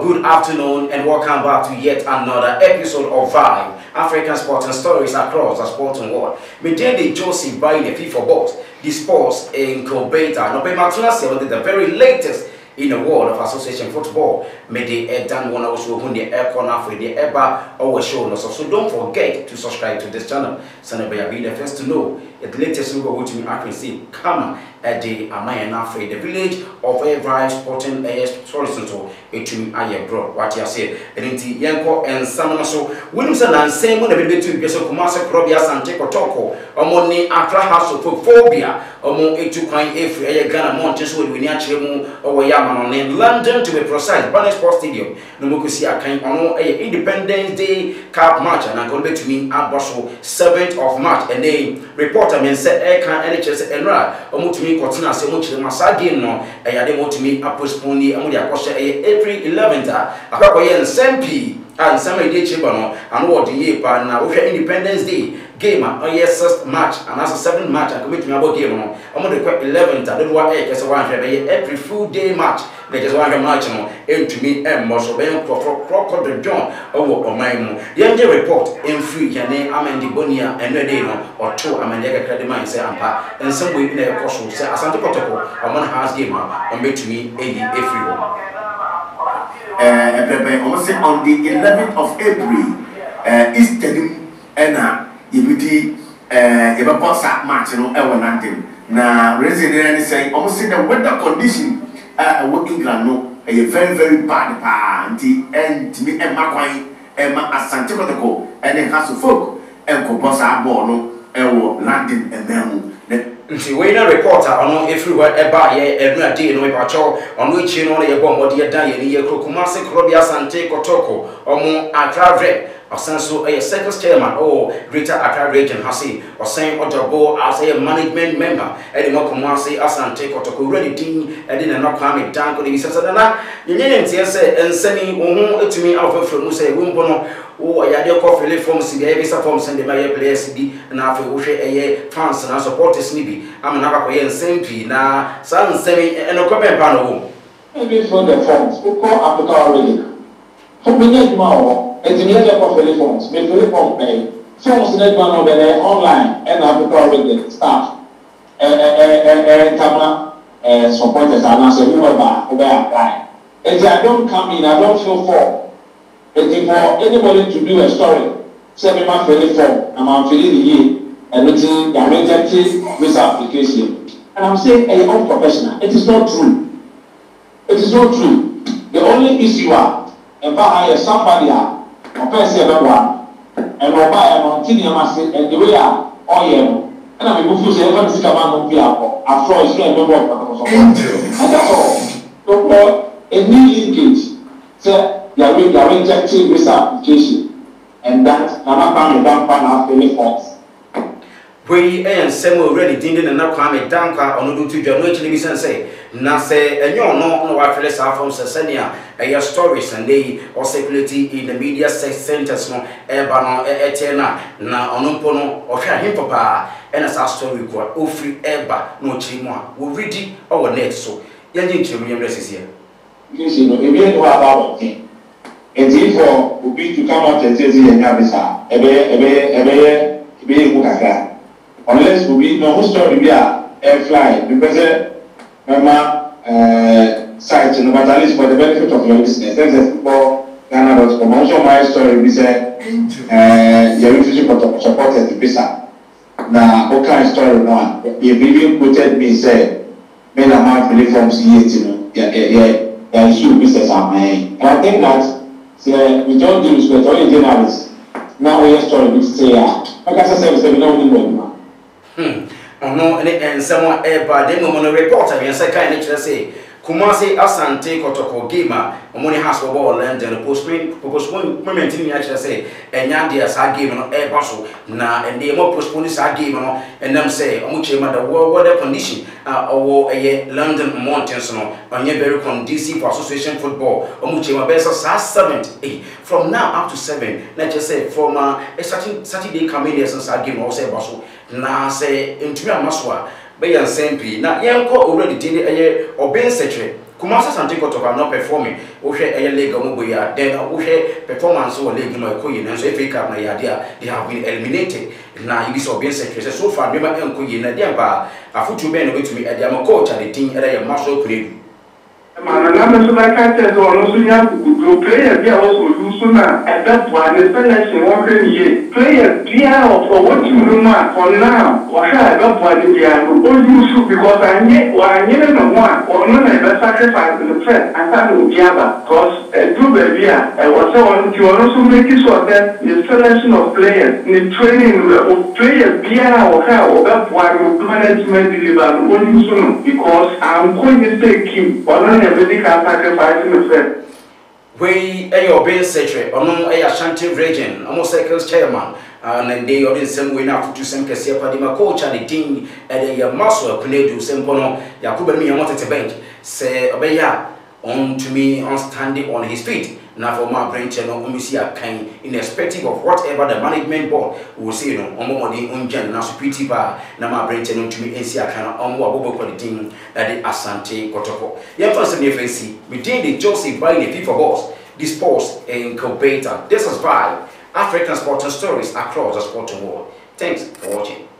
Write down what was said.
good afternoon and welcome back to yet another episode of Vibe, African sports and stories across the sporting world. Me the Joseph by the FIFA boss, the sports incubator, no be the very latest in the world of association football. Me the done one also who the air corner for the ever always show us. So don't forget to subscribe to this channel. So be the first to know the latest number which me I can see come at the Amayana Free, the village of Every Sporting tourism to it to Aye bro. What you say? And inti Yanko and Samana so Williamson and same when the baby to be so Kumasa Krobia Asante kotoko. Omoni Accra House of Phobia. Omo etu kwan every Aye Ghana Mountains with Winiachemu or Yaman in London to be precise. Banner Sports Stadium. No more see a kind on Independence Day Cup match and I come back to me at Basel 7th of March and they reporter men said air can NHS and Ra to me continue say much the massa game no e ya dey to me postpone amu dey akoshe April 11th akakoye nsempi and some dey chiba no and what the year pa na we Independence Day game on yes 6th March and as a 7th March and commit me about game no amu dey 11th I don't want kese wan hwe every full day match they just want match no to me so be crocodile the John owo oman mu ye report in free yane amendi bonia enwe no or two amende credit man say ampa and some way in a course say Asante kotoko amon house game on to me everyone almost on the 11th of April Eastern ena yibidi eba sack match no e wonante na resident say almost the weather condition working England no a very bad party and me and Makwan and Asante kotoko and then has to folk and composa ball no landing and then nti we na reporter ono everywhere eba ye every day no eba cho ono echi no ye bomb de dan ye ni ye krokumase krobia Asante kotoko omo Accra Asanso a second chairman or Greater Accra region hasi or saying Odobo as a management member and the Mokumasi Asante kotoko ready ding and then not come down to the Sasana you need to say and sending to me out from say Wumbono oh I had your coffee from CBA form send the my players be and after we a fans and supporters nibi I'm another way and same na San Semi and a comment panel maybe from the forms who call Africa already for me it's in the coffee forms me form pay forms net man online and Africa already staff camera supporters and I say we apply and I don't come in I don't feel for it's for anybody to do a story say me ma fill form I'm filling the year and it's the visa application and I'm saying hey unprofessional it is not true the only issue and by somebody or person one and buy a mountain and the way and I'm going to say everyone is coming here after it's going to work and that's all so a new linkage say you are rejecting this application and that Nana Pan don't have any faults. We and some already didn't and now come down on do to John say na say and you no I feel from Sesania a stories and they or security in the media centers no eba no etena na onumpono or him papa and as a story ko ofri eba no chimo we read it our net so yanjin chimo yemresi here you know if you know about it it's for obi to come out and say yenya ebe mukaka unless we no story be a fly because mama site no but at least for the benefit of your listeners there's football Ghana.com also my story we say your refugee supported the visa na what kind of story now you really quoted me say men are my forms yet you know yeah issue business am and I think that we don't do respect all journalists now we story we say like I said we don't know no and someone but then no reporter and say kind of say Kumasi Asante kotoko gima omoni has for ball and the postpone moment in actually say and yandia sa game no e baso na and they more postpone sa game no and them say omuche ma the weather condition or London mountains no onye very conducive for association football omuche ma best sa 7th from now up to 7 let's just say from a Saturday coming there since sa game no say baso na say into amaso be yan sempi na yanko already did obey secretary Kumasi Asante kotoko not performing. Ushe a league omoboya. Then ushe performance or league no ekoyi. And so if Cup na yadia, they have been eliminated. Now you be so being secretary. So far, remember enkoyi na diamba. A foot to be no to me. I am a coach at the team. I am muscle creative. Man, so like I said, also you have to play a also lose sooner. At that point, the selection 1 year. Play a clear for what you know for now. What I got for the year, all you should because I never know one or none of the sacrifice in the press. I thought it would be other because do baby, I was to also make it so that the selection of players, the training of players, or how or that one management deliver all you soon because I'm going to take him or everything can sacrifice in the fair. We your being secretary, or no Asante region, almost circles chairman, and then they are in some way now to some Cassia Padima coach and the team at a muscle, Kunedu, Sempono, Yakuba me, I wanted to bench, say, Obeya, on to me on standing on his feet. Now for my brain channel, Omisia kind, irrespective of whatever the management board will say, you know, Omomodi Unjan, now pretty bar, now my brain channel to me, and see a kind of unwobble quality at the Asante Kotoko. Young person, if you see, within the Joseph by the FIFA boss, this post incubator. This is by African sporting stories across the sporting world. Thanks for watching.